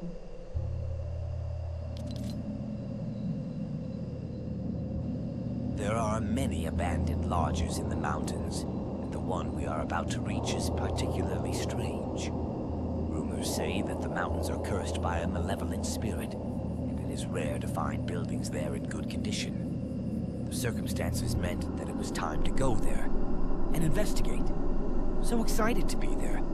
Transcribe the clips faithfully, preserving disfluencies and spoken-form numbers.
There are many abandoned lodges in the mountains, and the one we are about to reach is particularly strange. Rumors say that the mountains are cursed by a malevolent spirit, and it is rare to find buildings there in good condition. The circumstances meant that it was time to go there and investigate. So excited to be there.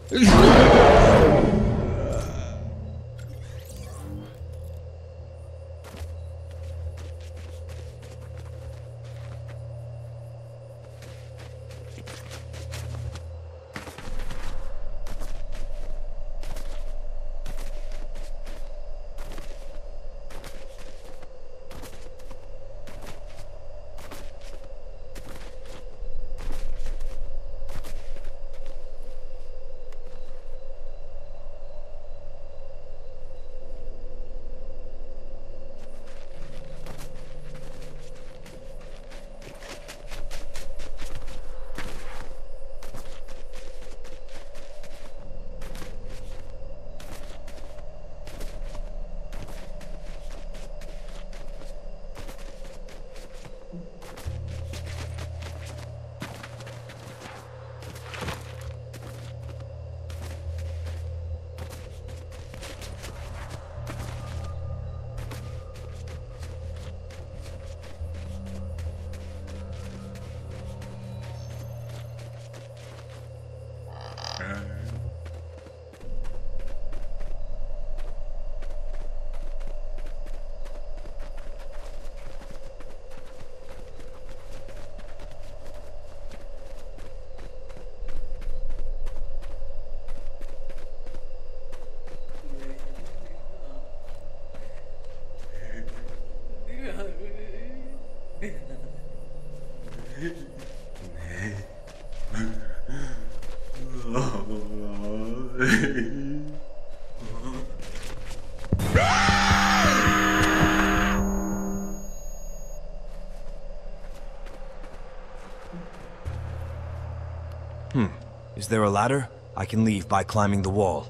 Hmm. Is there a ladder? I can leave by climbing the wall.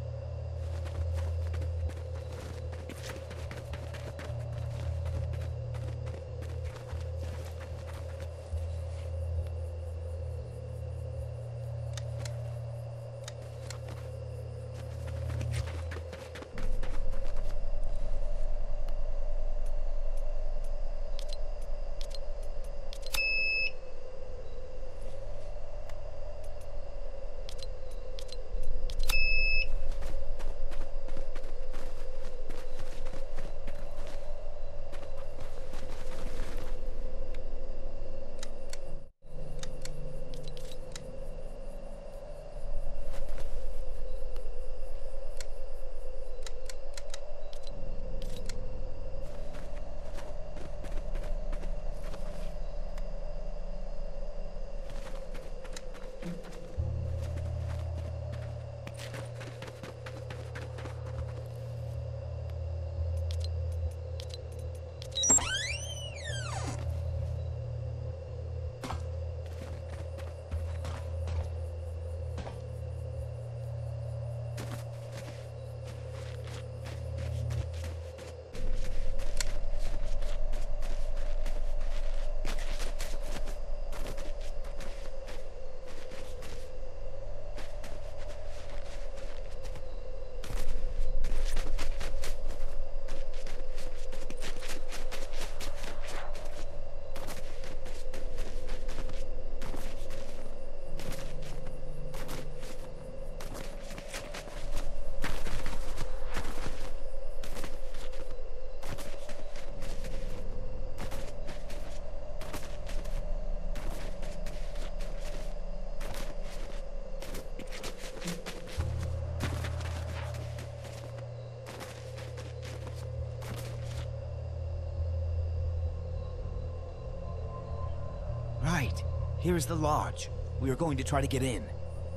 Right. Here is the lodge. We are going to try to get in.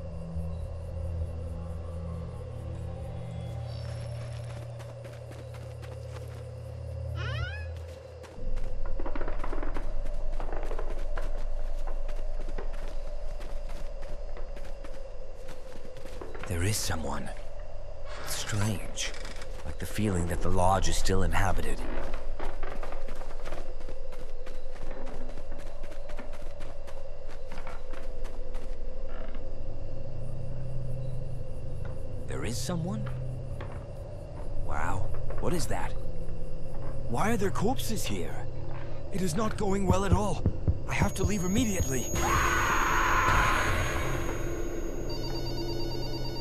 There is someone. It's strange. Like the feeling that the lodge is still inhabited. There is someone? Wow. What is that? Why are there corpses here? It is not going well at all. I have to leave immediately.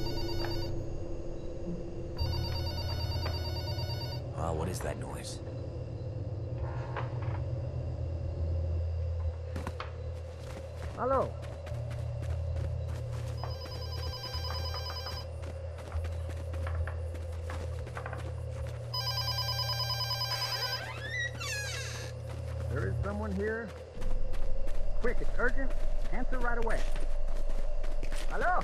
Hello. There is someone here. Quick, it's urgent. Answer right away. Hello?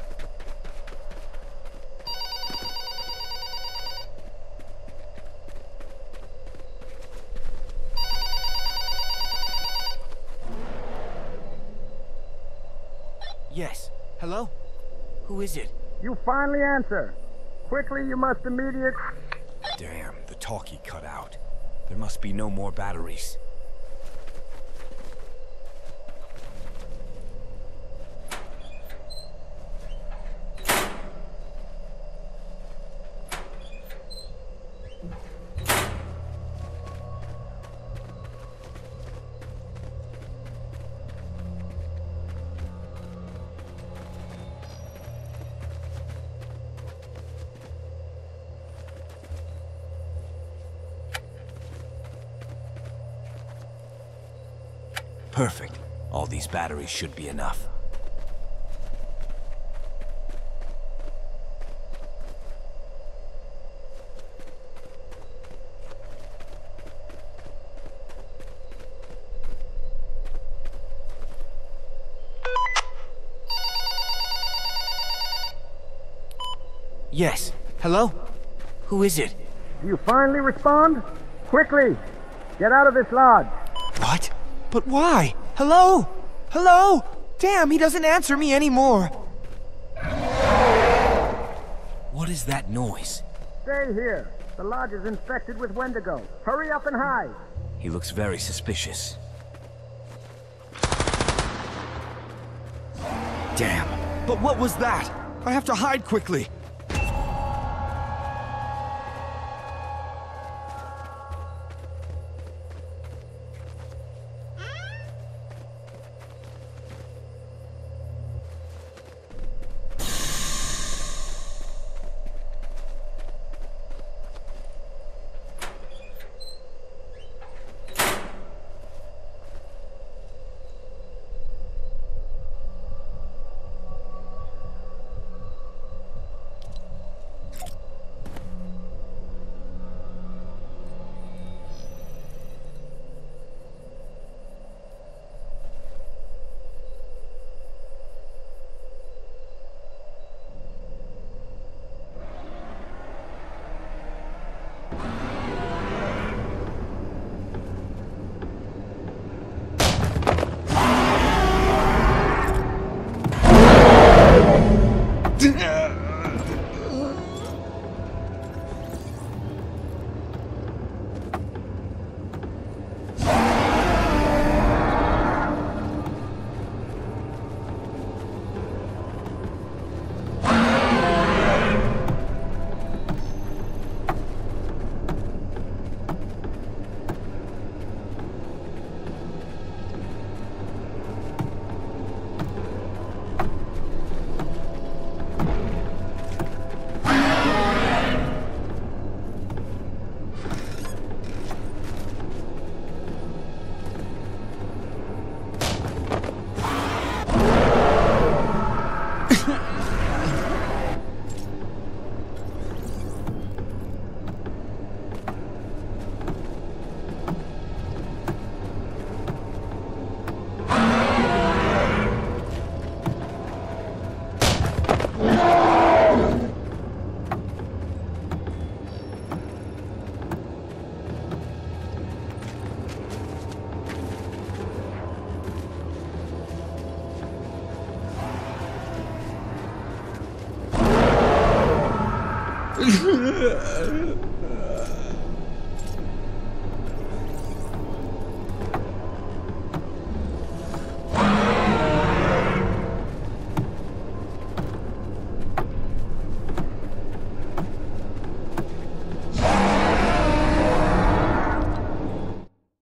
Yes. Hello? Who is it? You finally answer. Quickly, you must immediate... Damn, the talkie cut out. There must be no more batteries. Perfect. All these batteries should be enough. Yes. Hello? Who is it? Do you finally respond? Quickly! Get out of this lodge! What? But why? Hello? Hello? Damn, he doesn't answer me anymore. What is that noise? Stay here. The lodge is infected with Wendigo. Hurry up and hide. He looks very suspicious. Damn. But what was that? I have to hide quickly. Ugh.